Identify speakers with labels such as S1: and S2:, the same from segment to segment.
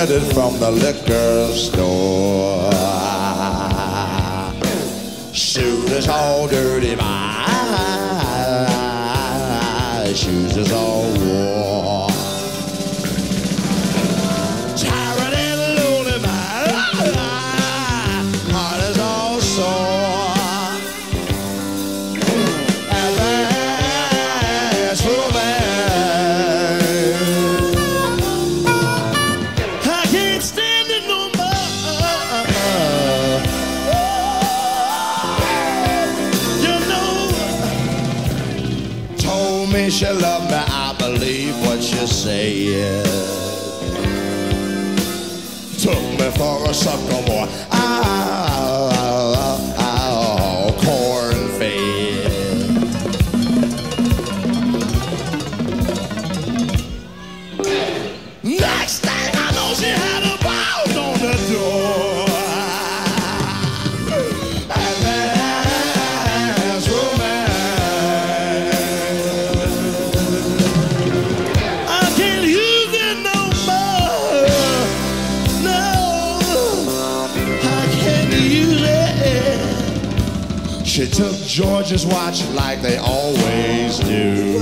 S1: get it from the liquor store. Suit is all dirty, my shoes is all worn. Tired and lonely, my heart is all sore. And that's for man. I can't stand it no more. You know, told me she loved me, I believe what she said. Took me for a sucker boy, corn-fed. Next thing I know, she had a bound on the door. And that's romance. I can't use it no more. No, I can't use it. She took George's watch like they always do.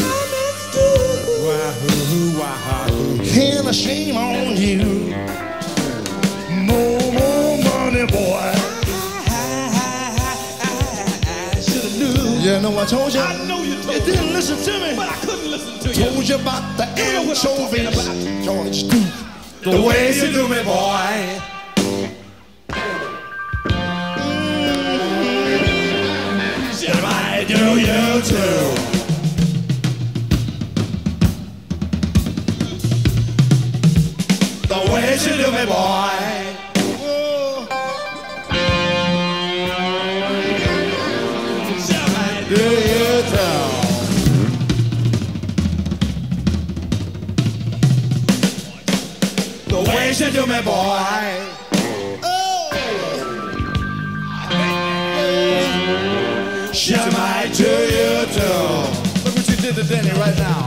S1: Wahoo, wahoo. Can I shame on you? More money, boy. I should've knew. You know I told you.
S2: I know you told me.
S1: You didn't listen to me.
S2: But I couldn't listen to you.
S1: Told you about the
S2: You know what I'm talking
S1: anchovies.
S2: about.
S1: George, do the way you do me, boy. She might do you too. The way she do me, boy. She might do you too. The way she do me, boy. She might do you too. Look what you did to Denny right now.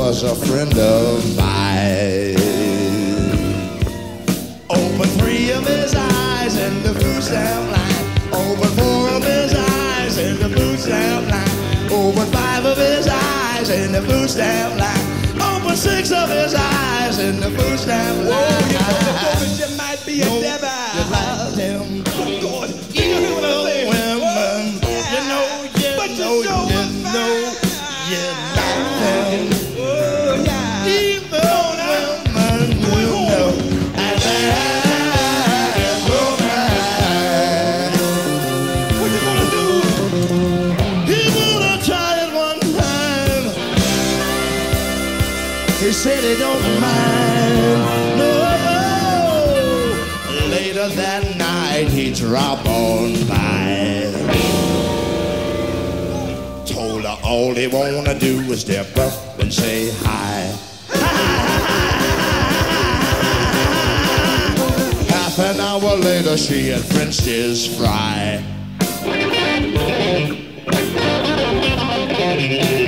S1: was a friend of mine. Open 3 of his eyes in the food stamp line. Open 4 of his eyes in the food stamp line. Open 5 of his eyes in the food stamp line. Open 6 of his eyes in the food stamp line.
S2: Whoa, you know the woman, you might be a devil.
S1: You like them.
S2: Oh, God. You know what I'm saying?
S1: Women. You know,
S2: but
S1: you like them.
S2: Oh, yeah.
S1: Evil women, you know. And that woman.
S2: What you gonna do?
S1: He wanna try it one time. He said he don't mind. No. Later that night he dropped on by. Told her all he wanna do is step up and say hi. Half an hour later she had Frenched his fry.